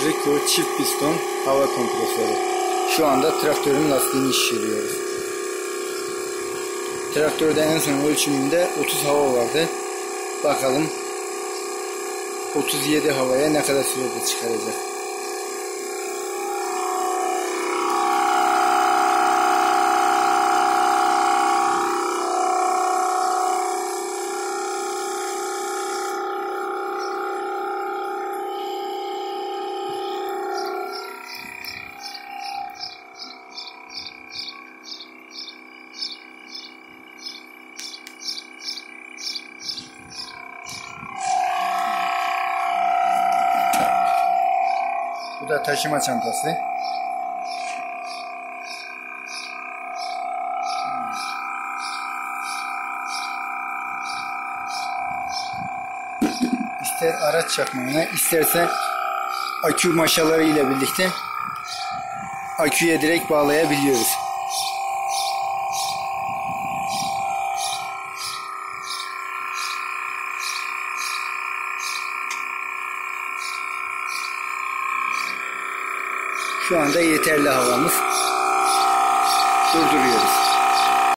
Rico çift piston hava kompresörü. Şu anda traktörün lastiğini şişiriyoruz. Traktörde en son ölçümünde 30 hava vardı. Bakalım 37 havaya ne kadar sürede çıkaracak. Bu da taşıma çantası. İster araç çakmağına, isterse akü maşaları ile birlikte aküye direkt bağlayabiliyoruz. Şu anda yeterli havamız. Durduruyoruz.